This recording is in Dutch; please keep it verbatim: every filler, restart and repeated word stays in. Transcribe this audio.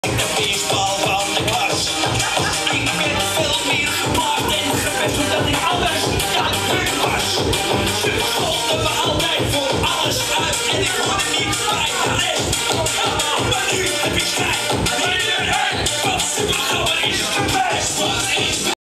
De feestbal van de klas. Ik ben veel meer gemaakt en gewend omdat ik anders dan hun was. Ze scholden me altijd voor alles uit en ik hoorde niet bij de rest. Maar nu heb ik schijn. Iedereen, wat ze begonnen is geweest.